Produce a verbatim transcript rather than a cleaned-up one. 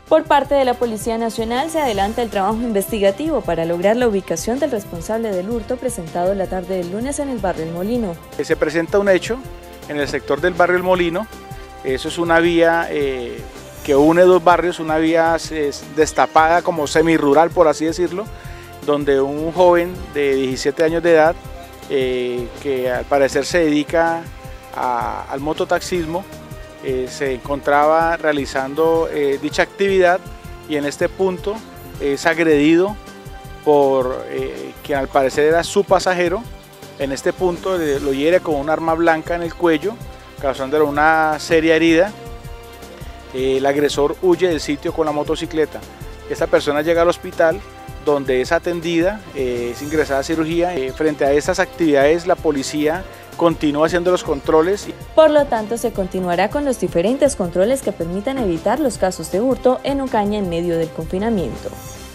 Por parte de la Policía Nacional se adelanta el trabajo investigativo para lograr la ubicación del responsable del hurto presentado la tarde del lunes en el barrio El Molino. Se presenta un hecho en el sector del barrio El Molino. Eso es una vía eh, que une dos barrios, una vía eh, destapada como semirural, por así decirlo, donde un joven de diecisiete años de edad, eh, que al parecer se dedica a, al mototaxismo, Eh, se encontraba realizando eh, dicha actividad y en este punto es agredido por eh, quien al parecer era su pasajero. En este punto eh, lo hiere con un arma blanca en el cuello, causándole una seria herida. Eh, el agresor huye del sitio con la motocicleta. Esta persona llega al hospital donde es atendida, eh, es ingresada a cirugía. Eh, frente a estas actividades la policía continúa haciendo los controles. Por lo tanto, se continuará con los diferentes controles que permitan evitar los casos de hurto en Ocaña en medio del confinamiento.